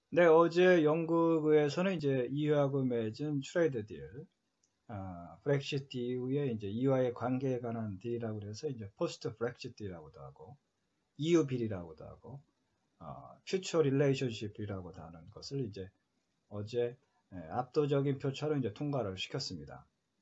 네, 어제 영국에서는 이제 EU하고 맺은 트레이드 딜, 브렉시트 이후에 이제 EU와의 관계에 관한 딜이라고 그래서 이제 포스트 브렉시트 딜이라고도 하고, EU 빌이라고도 하고, 퓨처 릴레이션십이라고도 하는 것을 이제 어제 압도적인 표차로 이제 통과를 시켰습니다.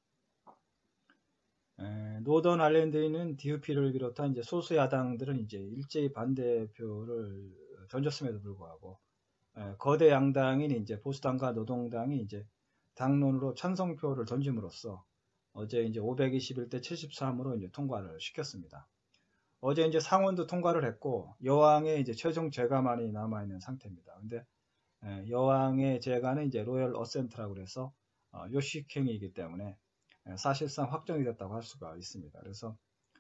노던 아일랜드에 있는 DUP를 비롯한 이제 소수 야당들은 이제 일제히 반대표를 던졌음에도 불구하고 거대 양당인 이제 보수당과 노동당이 이제 당론으로 찬성표를 던짐으로써 어제 이제 521대 73으로 이제 통과를 시켰습니다. 어제 이제 상원도 통과를 했고 여왕의 이제 최종 재가만이 남아 있는 상태입니다. 근데 여왕의 재가는 이제 로열 어센트라고 그래서 요식행위이기 때문에 사실상 확정이 됐다고 할 수가 있습니다. 그래서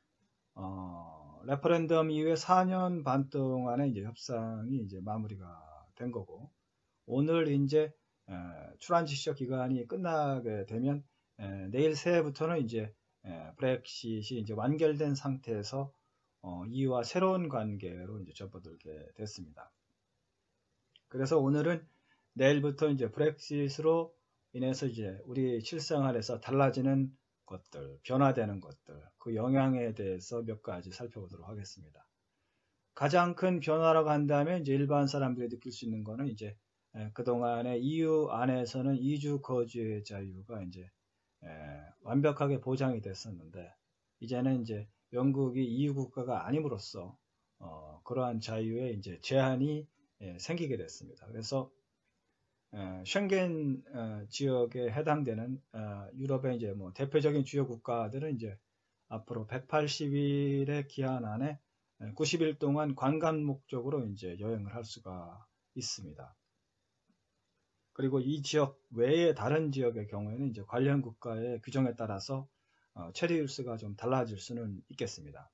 레퍼런덤 이후에 4년 반 동안의 이제 협상이 이제 마무리가 된 거고 오늘 이제 트란지셔 기간이 끝나게 되면 내일 새해부터는 이제 브렉시트이 이제 완결된 상태에서 EU와 새로운 관계로 이제 접어들게 됐습니다. 그래서 오늘은 내일부터 이제 브렉시트로 인해서 이제 우리 실생활에서 달라지는 것들, 변화되는 것들, 그 영향에 대해서 몇 가지 살펴보도록 하겠습니다. 가장 큰 변화라고 한다면 이제 일반 사람들이 느낄 수 있는 거는 이제 그동안에 EU 안에서는 이주 거주의 자유가 이제 완벽하게 보장이 됐었는데 이제는 이제 영국이 EU 국가가 아님으로써 그러한 자유에 이제 제한이 생기게 됐습니다. 그래서 쉥겐 지역에 해당되는 유럽의 이제 뭐 대표적인 주요 국가들은 이제 앞으로 180일의 기한 안에 90일 동안 관광 목적으로 이제 여행을 할 수가 있습니다. 그리고 이 지역 외의 다른 지역의 경우에는 이제 관련 국가의 규정에 따라서 체리율스가 좀 달라질 수는 있겠습니다.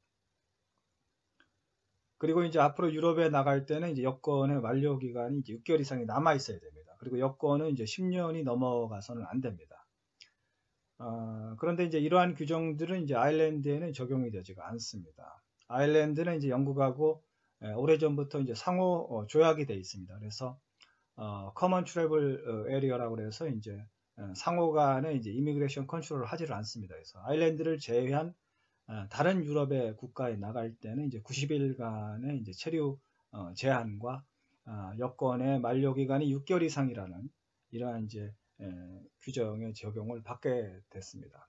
그리고 이제 앞으로 유럽에 나갈 때는 이제 여권의 만료 기간이 이제 6개월 이상이 남아 있어야 됩니다. 그리고 여권은 이제 10년이 넘어가서는 안 됩니다. 그런데 이제 이러한 규정들은 이제 아일랜드에는 적용이 되지가 않습니다. 아일랜드는 이제 영국하고 오래전부터 이제 상호 조약이 돼 있습니다. 그래서 커먼 트래블 에리어라고 그래서 이제 상호 간에 이제 이미그레이션 컨트롤을 하지를 않습니다. 그래서 아일랜드를 제외한 다른 유럽의 국가에 나갈 때는 이제 90일간의 이제 체류 제한과 여권의 만료 기간이 6개월 이상이라는 이러한 이제 규정의 적용을 받게 됐습니다.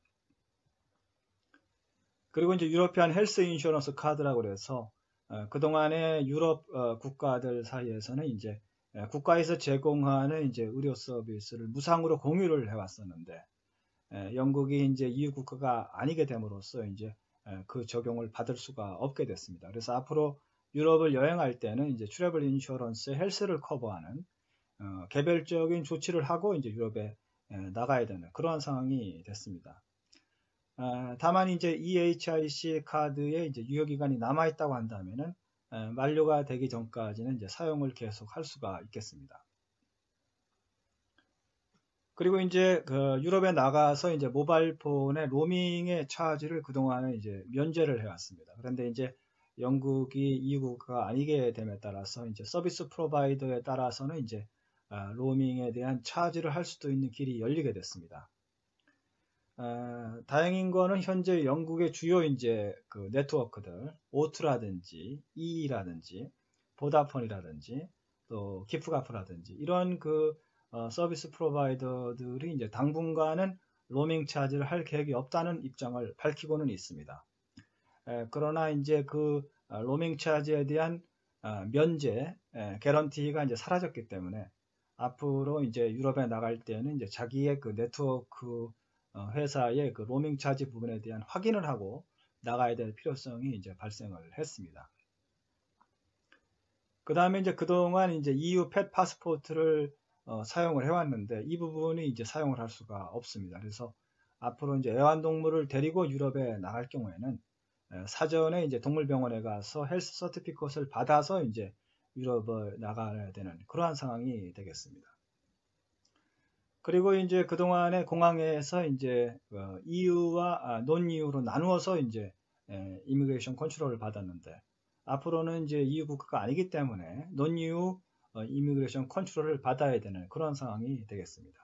그리고 이제 유러피안 헬스 인슈런스 카드라고 그래서 그동안의 유럽 국가들 사이에서는 이제 국가에서 제공하는 이제 의료 서비스를 무상으로 공유를 해왔었는데 영국이 이제 EU 국가가 아니게 됨으로써 이제 그 적용을 받을 수가 없게 됐습니다. 그래서 앞으로 유럽을 여행할 때는 이제 트래블 인슈런스 헬스를 커버하는 개별적인 조치를 하고 이제 유럽에 나가야 되는 그러한 상황이 됐습니다. 다만 이제 EHIC 카드에 이제 유효 기간이 남아 있다고 한다면은 만료가 되기 전까지는 이제 사용을 계속 할 수가 있겠습니다. 그리고 이제 그 유럽에 나가서 이제 모바일 폰의 로밍의 차지를 그동안은 이제 면제를 해왔습니다. 그런데 이제 영국이 EU 국가가 아니게 됨에 따라서 이제 서비스 프로바이더에 따라서는 이제 로밍에 대한 차지를 할 수도 있는 길이 열리게 됐습니다. 다행인 거는 현재 영국의 주요 이제 그 네트워크들, 오투라든지, EE라든지, 보다폰이라든지, 또 기프가프라든지, 이런 그 서비스 프로바이더들이 이제 당분간은 로밍 차지를 할 계획이 없다는 입장을 밝히고는 있습니다. 그러나 이제 그 로밍 차지에 대한 면제, 개런티가 이제 사라졌기 때문에 앞으로 이제 유럽에 나갈 때는 이제 자기의 그 네트워크 회사의 그 로밍 차지 부분에 대한 확인을 하고 나가야 될 필요성이 이제 발생을 했습니다. 그 다음에 이제 그동안 이제 EU 펫 파스포트를 사용을 해왔는데 이 부분이 이제 사용을 할 수가 없습니다. 그래서 앞으로 이제 애완동물을 데리고 유럽에 나갈 경우에는 사전에 이제 동물병원에 가서 헬스 서티피컷을 받아서 이제 유럽을 나가야 되는 그러한 상황이 되겠습니다. 그리고 이제 그동안에 공항에서 이제 EU와 논 EU로 나누어서 이제 이미그레이션 컨트롤을 받았는데 앞으로는 이제 EU 국가가 아니기 때문에 논 EU 이미그레이션 컨트롤을 받아야 되는 그런 상황이 되겠습니다.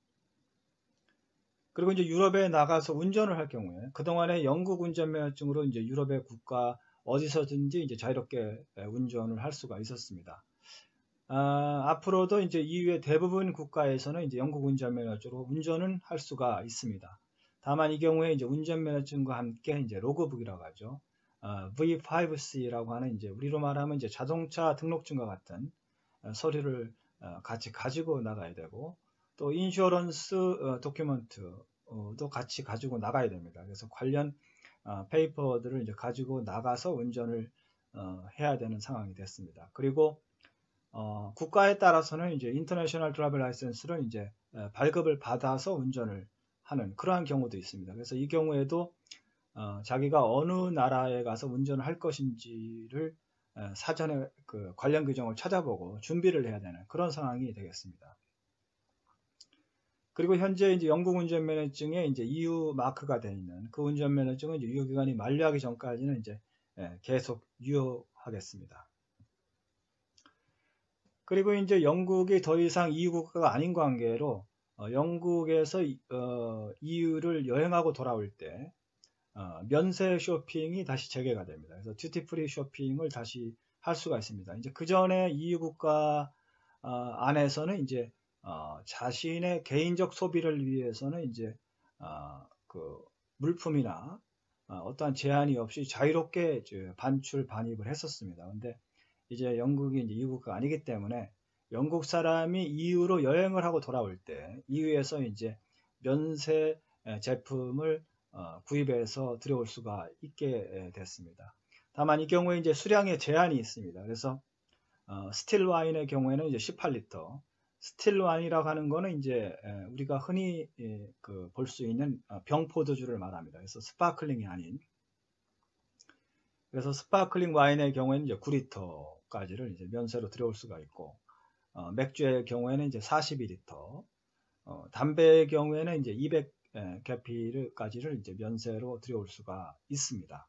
그리고 이제 유럽에 나가서 운전을 할 경우에 그동안에 영국 운전면허증으로 이제 유럽의 국가 어디서든지 이제 자유롭게 운전을 할 수가 있었습니다. 앞으로도 이제 EU의 대부분 국가에서는 이제 영국 운전면허증으로 운전은 할 수가 있습니다. 다만 이 경우에 이제 운전면허증과 함께 이제 로그북이라고 하죠. V5C라고 하는 이제 우리로 말하면 이제 자동차 등록증과 같은 서류를 같이 가지고 나가야 되고 또 인슈어런스 도큐먼트도 같이 가지고 나가야 됩니다. 그래서 관련 페이퍼들을 이제 가지고 나가서 운전을 해야 되는 상황이 됐습니다. 그리고 국가에 따라서는 이제 인터내셔널 드라이버 라이센스를 이제 발급을 받아서 운전을 하는 그러한 경우도 있습니다. 그래서 이 경우에도 자기가 어느 나라에 가서 운전을 할 것인지를 사전에 그 관련 규정을 찾아보고 준비를 해야 되는 그런 상황이 되겠습니다. 그리고 현재 이제 영국 운전면허증에 이제 EU 마크가 되어 있는 그 운전면허증은 이제 유효기간이 만료하기 전까지는 이제 계속 유효하겠습니다. 그리고 이제 영국이 더 이상 EU 국가가 아닌 관계로 영국에서 EU를 여행하고 돌아올 때 면세 쇼핑이 다시 재개가 됩니다. 그래서 듀티프리 쇼핑을 다시 할 수가 있습니다. 이제 그 전에 EU 국가 안에서는 이제 자신의 개인적 소비를 위해서는 이제 그 물품이나 어떠한 제한이 없이 자유롭게 반출 반입을 했었습니다. 근데 이제 영국이 이제 EU 국가가 아니기 때문에 영국 사람이 EU로 여행을 하고 돌아올 때 EU에서 이제 면세 제품을 구입해서 들여올 수가 있게 됐습니다. 다만 이 경우에 이제 수량의 제한이 있습니다. 그래서 스틸 와인의 경우에는 이제 18리터, 스틸 와인이라고 하는 거는 이제 우리가 흔히 볼 수 있는 병포도주를 말합니다. 그래서 스파클링이 아닌. 그래서 스파클링 와인의 경우에는 이제 9리터까지를 이제 면세로 들여올 수가 있고, 맥주의 경우에는 이제 42리터, 담배의 경우에는 이제 200개피까지를 이제 면세로 들여올 수가 있습니다.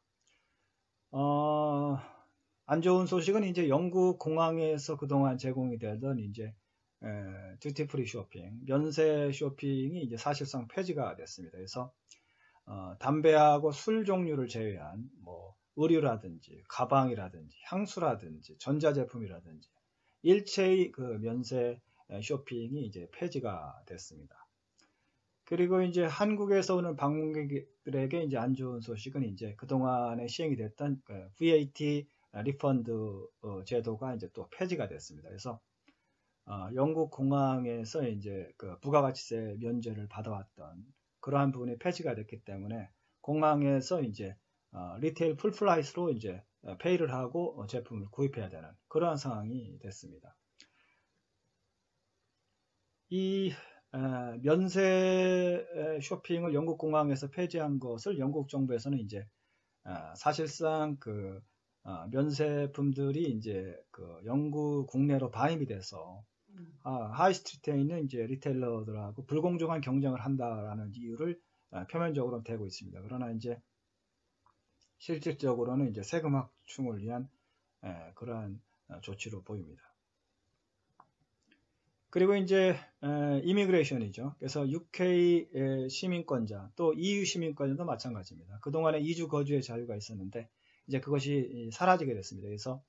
안 좋은 소식은 이제 영국 공항에서 그동안 제공이 되던 이제 듀티프리 쇼핑, 면세 쇼핑이 이제 사실상 폐지가 됐습니다. 그래서 담배하고 술 종류를 제외한 뭐 의류라든지 가방이라든지 향수라든지 전자제품이라든지 일체의 그 면세 쇼핑이 이제 폐지가 됐습니다. 그리고 이제 한국에서 오는 방문객들에게 이제 안 좋은 소식은 이제 그동안에 시행이 됐던 VAT 리펀드 제도가 이제 또 폐지가 됐습니다. 그래서 영국 공항에서 이제 그 부가가치세 면제를 받아왔던 그러한 부분이 폐지가 됐기 때문에 공항에서 이제 리테일 풀프라이스로 이제 페이를 하고 제품을 구입해야 되는 그러한 상황이 됐습니다. 이 면세 쇼핑을 영국 공항에서 폐지한 것을 영국 정부에서는 이제 사실상 그 면세품들이 이제 그 영국 국내로 반입이 돼서 하이스트리트에 있는 이제 리테일러들하고 불공정한 경쟁을 한다라는 이유를 표면적으로 대고 있습니다. 그러나 이제 실질적으로는 이제 세금 확충을 위한 그러한 조치로 보입니다. 그리고 이제 이미그레이션이죠. 그래서 UK 시민권자 또 EU 시민권자도 마찬가지입니다. 그동안에 이주 거주의 자유가 있었는데 이제 그것이 사라지게 됐습니다. 그래서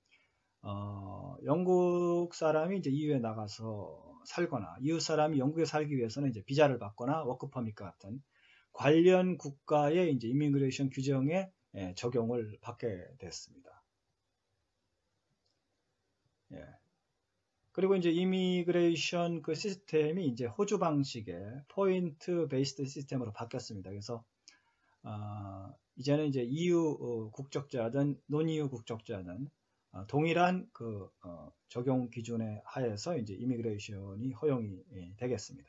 영국 사람이 이제 EU에 나가서 살거나 이웃 사람이 영국에 살기 위해서는 이제 비자를 받거나 워크퍼밋 같은 관련 국가의 이제 이미그레이션 규정에 적용을 받게 됐습니다. 예. 그리고 이제 이미그레이션 그 시스템이 이제 호주 방식의 포인트 베이스드 시스템으로 바뀌었습니다. 그래서 이제는 이제 EU 국적자든 논 EU 국적자든 동일한 그 적용 기준에 하에서 이제 이미그레이션이 허용이 되겠습니다.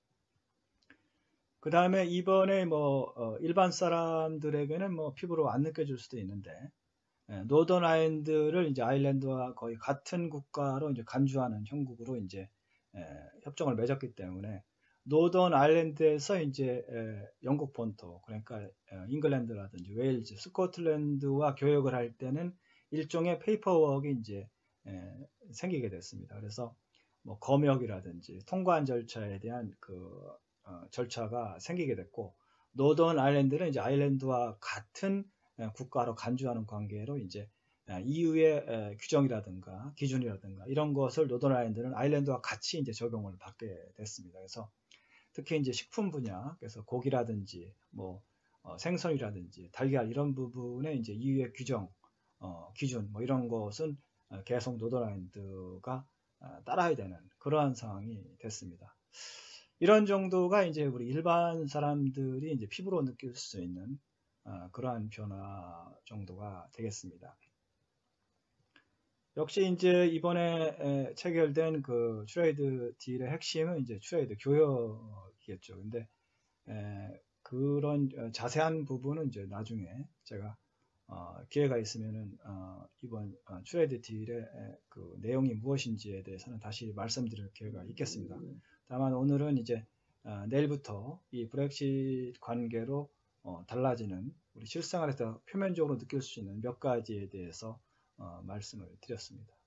그 다음에 이번에 뭐 일반 사람들에게는 뭐 피부로 안 느껴질 수도 있는데 노던 아일랜드를 이제 아일랜드와 거의 같은 국가로 이제 간주하는 형국으로 이제 협정을 맺었기 때문에 노던 아일랜드에서 이제 영국 본토 그러니까 잉글랜드라든지 웨일즈, 스코틀랜드와 교역을 할 때는 일종의 페이퍼워크가 이제 생기게 됐습니다. 그래서 뭐 검역이라든지 통관 절차에 대한 절차가 생기게 됐고, 노던 아일랜드는 이제 아일랜드와 같은 국가로 간주하는 관계로 이제 EU의 규정이라든가 기준이라든가 이런 것을 노던 아일랜드와 같이 이제 적용을 받게 됐습니다. 그래서 특히 이제 식품 분야, 그래서 고기라든지 뭐 생선이라든지 달걀 이런 부분에 이제 EU의 규정, 기준 뭐 이런 것은 계속 노던 아일랜드가 따라야 되는 그러한 상황이 됐습니다. 이런 정도가 이제 우리 일반 사람들이 이제 피부로 느낄 수 있는 그러한 변화 정도가 되겠습니다. 역시 이제 이번에 체결된 그 트레이드 딜의 핵심은 이제 트레이드 교역이겠죠. 근데 그런 자세한 부분은 이제 나중에 제가 기회가 있으면은 이번 트레이드 딜의 그 내용이 무엇인지에 대해서는 다시 말씀드릴 기회가 있겠습니다. 다만 오늘은 이제 내일부터 이 브렉시트 관계로 달라지는 우리 실생활에서 표면적으로 느낄 수 있는 몇 가지에 대해서 말씀을 드렸습니다.